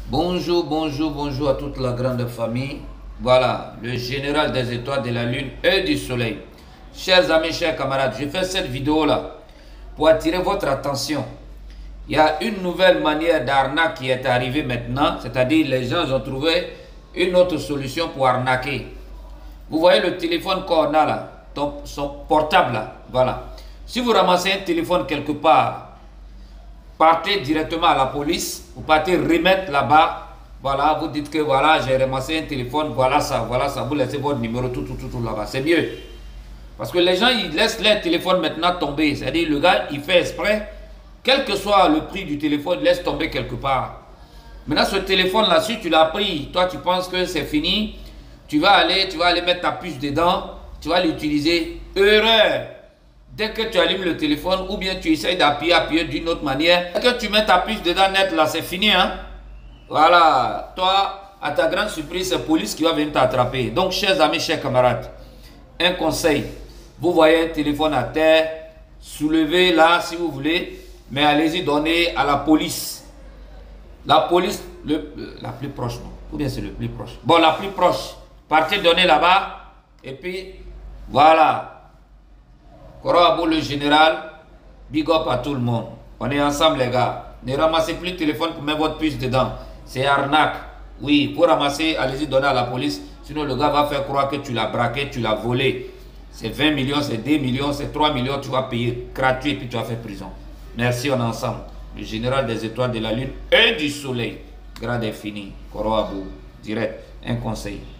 Bonjour, bonjour, bonjour à toute la grande famille. Voilà, le général des étoiles, de la lune et du soleil. Chers amis, chers camarades, je fais cette vidéo-là pour attirer votre attention. Il y a une nouvelle manière d'arnaque qui est arrivée maintenant, c'est-à-dire les gens ont trouvé une autre solution pour arnaquer. Vous voyez le téléphone qu'on a là, son portable là, voilà. Si vous ramassez un téléphone quelque part, partez directement à la police, vous partez remettre là-bas, voilà, vous dites que voilà, j'ai ramassé un téléphone, voilà ça, vous laissez votre numéro, tout là-bas, c'est mieux. Parce que les gens, ils laissent leur téléphone maintenant tomber, c'est-à-dire le gars, il fait exprès, quel que soit le prix du téléphone, il laisse tomber quelque part. Maintenant, ce téléphone-là, si tu l'as pris, toi, tu penses que c'est fini, tu vas aller mettre ta puce dedans, tu vas l'utiliser, erreur. Dès que tu allumes le téléphone ou bien tu essayes d'appuyer d'une autre manière, dès que tu mets ta puce dedans net là, c'est fini. Hein? Voilà, toi, à ta grande surprise, c'est la police qui va venir t'attraper. Donc, chers amis, chers camarades, un conseil. Vous voyez un téléphone à terre, soulevez là si vous voulez, mais allez-y donner à la police. La police, la plus proche, non? Ou bien c'est le plus proche? Bon, la plus proche. Partez donner là-bas et puis voilà. Koroabo le général, big up à tout le monde. On est ensemble les gars. Ne ramassez plus le téléphone pour mettre votre puce dedans. C'est arnaque. Oui, pour ramasser, allez-y donner à la police. Sinon le gars va faire croire que tu l'as braqué, tu l'as volé. C'est 20 millions, c'est 2 millions, c'est 3 millions, tu vas payer gratuit et puis tu vas faire prison. Merci, on est ensemble. Le général des étoiles, de la lune et du soleil. Grade infini. Koroabo, direct. Un conseil.